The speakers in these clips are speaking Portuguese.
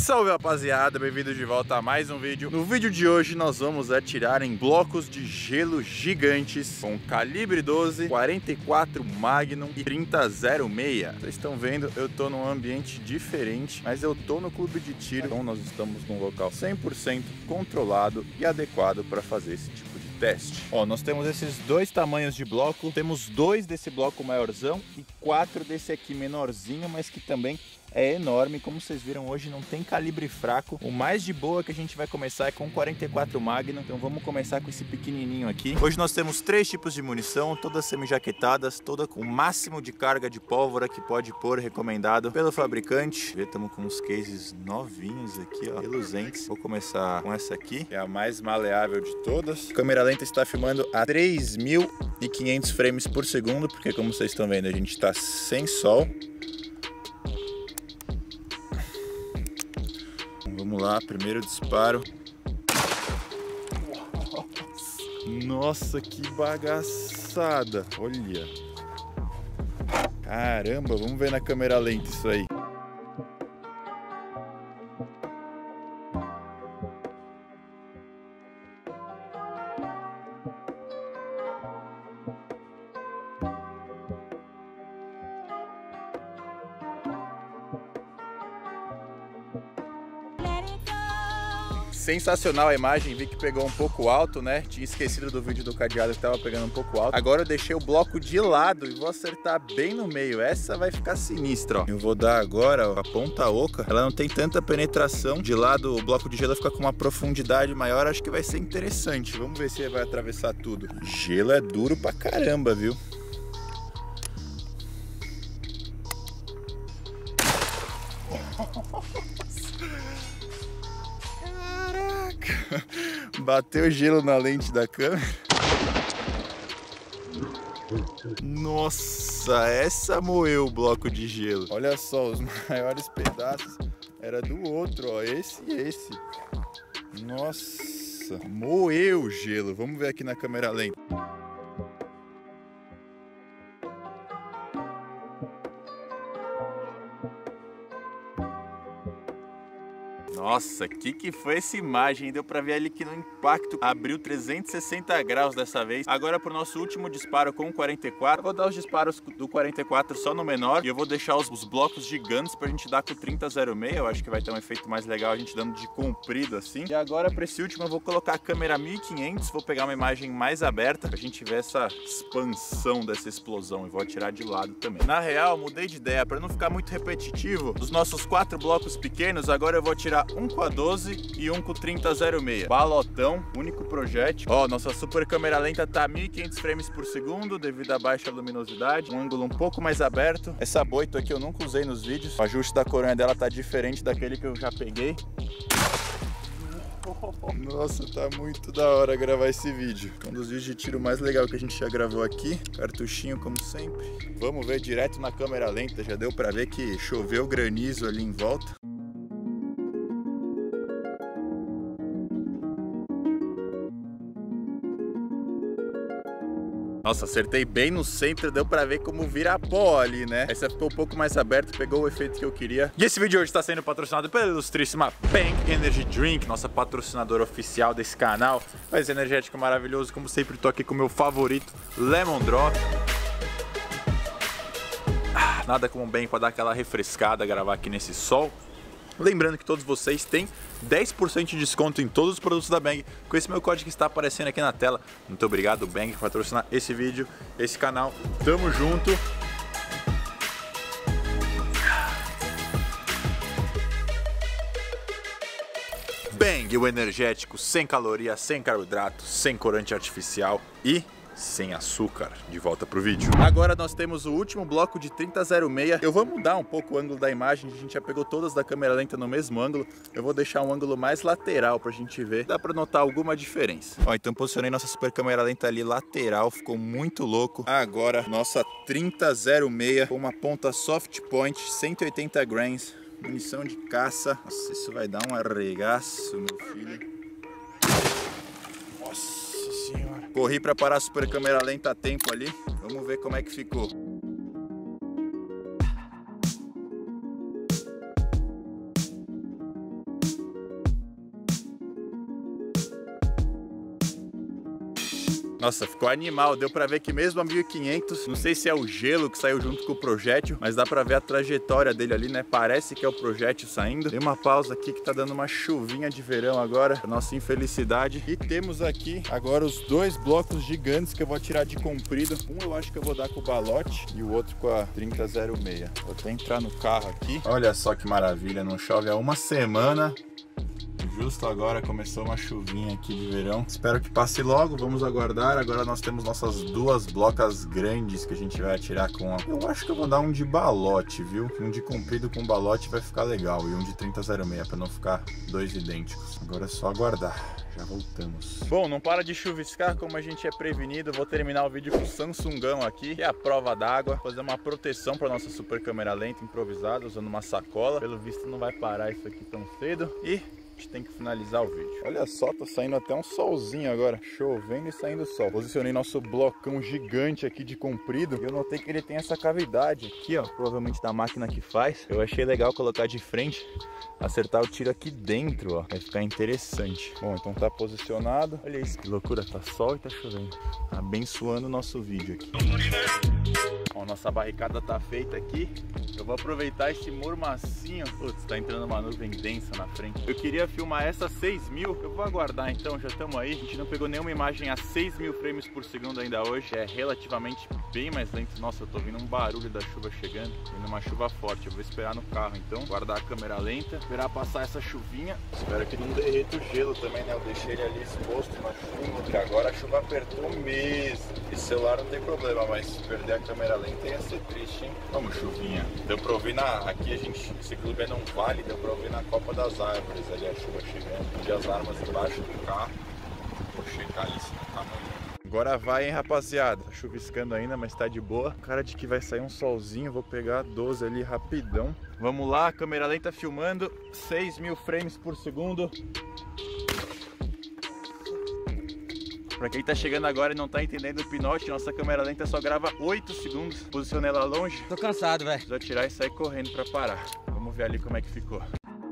Salve rapaziada, bem-vindos de volta a mais um vídeo. No vídeo de hoje nós vamos atirar em blocos de gelo gigantes com calibre 12, 44 Magnum e 30-06. Vocês estão vendo, eu tô num ambiente diferente, mas eu tô no clube de tiro, então nós estamos num local 100% controlado e adequado para fazer esse tipo de teste. Ó, nós temos esses dois tamanhos de bloco, temos dois desse bloco maiorzão e 4 desse aqui menorzinho, mas que também é enorme. Como vocês viram, hoje não tem calibre fraco. O mais de boa que a gente vai começar é com 44 Magnum, então vamos começar com esse pequenininho aqui. Hoje nós temos 3 tipos de munição, todas semi-jaquetadas, toda com o máximo de carga de pólvora que pode pôr, recomendado pelo fabricante. Estamos com uns cases novinhos aqui, ó, reluzentes. Vou começar com essa aqui, que é a mais maleável de todas. A câmera lenta está filmando a 3.500 frames por segundo, porque como vocês estão vendo, a gente está sem sol. Vamos lá, primeiro disparo. Nossa, que bagaçada! Olha! Caramba, vamos ver na câmera lenta isso aí. Sensacional a imagem, vi que pegou um pouco alto, né? Tinha esquecido do vídeo do cadeado que tava pegando um pouco alto. Agora eu deixei o bloco de lado e vou acertar bem no meio. Essa vai ficar sinistra, ó. Eu vou dar agora, ó, a ponta oca. Ela não tem tanta penetração. De lado o bloco de gelo fica com uma profundidade maior. Acho que vai ser interessante. Vamos ver se vai atravessar tudo. Gelo é duro pra caramba, viu? Bateu gelo na lente da câmera. Nossa, essa moeu o bloco de gelo. Olha só, os maiores pedaços era do outro, ó, esse e esse. Nossa, moeu o gelo. Vamos ver aqui na câmera lenta. Nossa, que foi essa imagem? Deu pra ver ali que no impacto abriu 360 graus dessa vez. Agora pro nosso último disparo com o 44. Eu vou dar os disparos do 44 só no menor. E eu vou deixar os blocos gigantes pra gente dar com o 30-06. Eu acho que vai ter um efeito mais legal a gente dando de comprido assim. E agora pra esse último eu vou colocar a câmera 1500. Vou pegar uma imagem mais aberta pra gente ver essa expansão dessa explosão. E vou atirar de lado também. Na real, mudei de ideia. Pra não ficar muito repetitivo, dos nossos 4 blocos pequenos, agora eu vou atirar um com a 12 e um com o 30-06. Balotão, único projétil. Ó, nossa super câmera lenta tá 1500 frames por segundo devido à baixa luminosidade. Um ângulo um pouco mais aberto. Essa boito aqui eu nunca usei nos vídeos. O ajuste da coronha dela tá diferente daquele que eu já peguei. Nossa, tá muito da hora gravar esse vídeo. Um dos vídeos de tiro mais legal que a gente já gravou aqui. Cartuchinho como sempre. Vamos ver direto na câmera lenta. Já deu pra ver que choveu granizo ali em volta. Nossa, acertei bem no centro, deu pra ver como vira pó ali, né? Essa ficou um pouco mais aberta, pegou o efeito que eu queria. E esse vídeo hoje está sendo patrocinado pela ilustríssima Bang Energy Drink, nossa patrocinadora oficial desse canal. Mas energético maravilhoso, como sempre, tô aqui com o meu favorito, Lemon Drop. Nada como bem pra dar aquela refrescada, gravar aqui nesse sol. Lembrando que todos vocês têm 10% de desconto em todos os produtos da Bang com esse meu código que está aparecendo aqui na tela. Muito obrigado, Bang, por patrocinar esse vídeo, esse canal. Tamo junto! Bang, o energético sem caloria, sem carboidrato, sem corante artificial e sem açúcar. De volta pro vídeo. Agora nós temos o último bloco de 30-06. Eu vou mudar um pouco o ângulo da imagem. A gente já pegou todas da câmera lenta no mesmo ângulo. Eu vou deixar um ângulo mais lateral pra gente ver. Dá pra notar alguma diferença. Ó, então posicionei nossa super câmera lenta ali lateral. Ficou muito louco. Agora nossa 30-06 com uma ponta soft point, 180 grains. Munição de caça. Nossa, isso vai dar um arregaço, meu filho. Nossa senhora. Corri para parar a super câmera lenta a tempo ali. Vamos ver como é que ficou. Nossa, ficou animal. Deu pra ver que mesmo a 1500, não sei se é o gelo que saiu junto com o projétil, mas dá pra ver a trajetória dele ali, né? Parece que é o projétil saindo. Tem uma pausa aqui que tá dando uma chuvinha de verão agora, nossa infelicidade. E temos aqui agora os dois blocos gigantes que eu vou tirar de comprido. Um eu acho que eu vou dar com o balote e o outro com a 3006. Vou até entrar no carro aqui. Olha só que maravilha, não chove há uma semana. Justo agora começou uma chuvinha aqui de verão. Espero que passe logo, vamos aguardar. Agora nós temos nossas duas blocas grandes que a gente vai atirar com a... Eu acho que eu vou dar um de balote, viu? Um de comprido com balote vai ficar legal. E um de 3006 para não ficar dois idênticos. Agora é só aguardar. Já voltamos. Bom, não para de chuviscar como a gente é prevenido. Vou terminar o vídeo com o Samsungão aqui, que é a prova d'água. Fazer uma proteção para nossa super câmera lenta improvisada, usando uma sacola. Pelo visto não vai parar isso aqui tão cedo. E a gente tem que finalizar o vídeo. Olha só, tá saindo até um solzinho agora. Chovendo e saindo sol. Posicionei nosso blocão gigante aqui de comprido. E eu notei que ele tem essa cavidade aqui, ó. Provavelmente da máquina que faz. Eu achei legal colocar de frente. Acertar o tiro aqui dentro, ó. Vai ficar interessante. Bom, então tá posicionado. Olha isso, que loucura. Tá sol e tá chovendo. Abençoando o nosso vídeo aqui. Ó, nossa barricada tá feita aqui. Eu vou aproveitar esse mormacinho. Putz, tá entrando uma nuvem densa na frente. Eu queria filmar essa 6000. Eu vou aguardar então, já estamos aí. A gente não pegou nenhuma imagem a 6000 frames por segundo ainda hoje. É relativamente bem mais lento. Nossa, eu tô ouvindo um barulho da chuva chegando. Vindo uma chuva forte. Eu vou esperar no carro então. Guardar a câmera lenta. Esperar passar essa chuvinha. Espero que não derreta o gelo também, né? Eu deixei ele ali exposto na chuva. Porque agora a chuva apertou mesmo. Esse celular não tem problema, mas se perder a câmera lenta ia ser triste, hein? Vamos, chuvinha. Deu pra ouvir aqui esse clube é num vale, deu pra ouvir na copa das árvores ali a chuva chegando. E as armas embaixo do carro. Vou checar ali se não tá molhando. Agora vai, hein, rapaziada. Tá chuviscando ainda, mas tá de boa. Cara de que vai sair um solzinho. Vou pegar 12 ali rapidão. Vamos lá, câmera lenta filmando. 6000 frames por segundo. Pra quem tá chegando agora e não tá entendendo o pinote, nossa câmera lenta só grava 8 segundos. Posicionei ela longe. Tô cansado, velho. Preciso atirar e sair correndo pra parar. Vamos ver ali como é que ficou.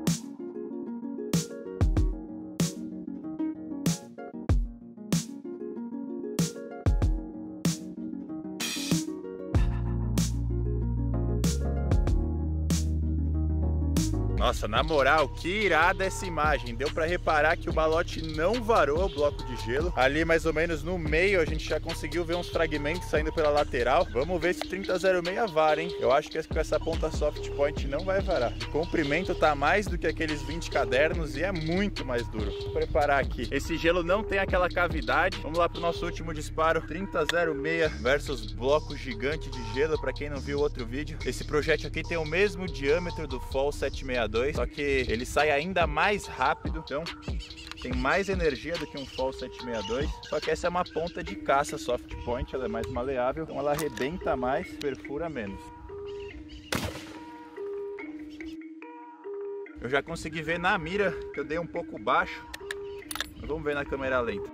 Nossa, na moral, que irada essa imagem. Deu pra reparar que o balote não varou o bloco de gelo. Ali mais ou menos no meio a gente já conseguiu ver uns fragmentos saindo pela lateral. Vamos ver se 3006 vara, hein? Eu acho que com essa ponta soft point não vai varar. O comprimento tá mais do que aqueles 20 cadernos e é muito mais duro. Vou preparar aqui. Esse gelo não tem aquela cavidade. Vamos lá pro nosso último disparo. 3006 versus bloco gigante de gelo. Pra quem não viu o outro vídeo, esse projétil aqui tem o mesmo diâmetro do Fall 762. Só que ele sai ainda mais rápido, então tem mais energia do que um Fall 762. Só que essa é uma ponta de caça soft point, ela é mais maleável, então ela arrebenta mais, perfura menos. Eu já consegui ver na mira que eu dei um pouco baixo. Vamos ver na câmera lenta.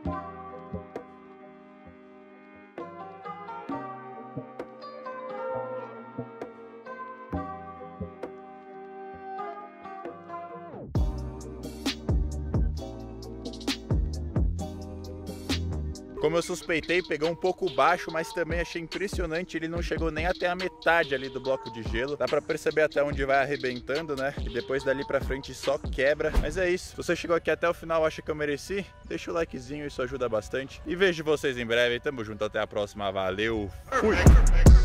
Como eu suspeitei, pegou um pouco baixo, mas também achei impressionante, ele não chegou nem até a metade ali do bloco de gelo. Dá pra perceber até onde vai arrebentando, né? E depois dali pra frente só quebra. Mas é isso, se você chegou aqui até o final, acha que eu mereci? Deixa o likezinho, isso ajuda bastante. E vejo vocês em breve, tamo junto, até a próxima, valeu, fui!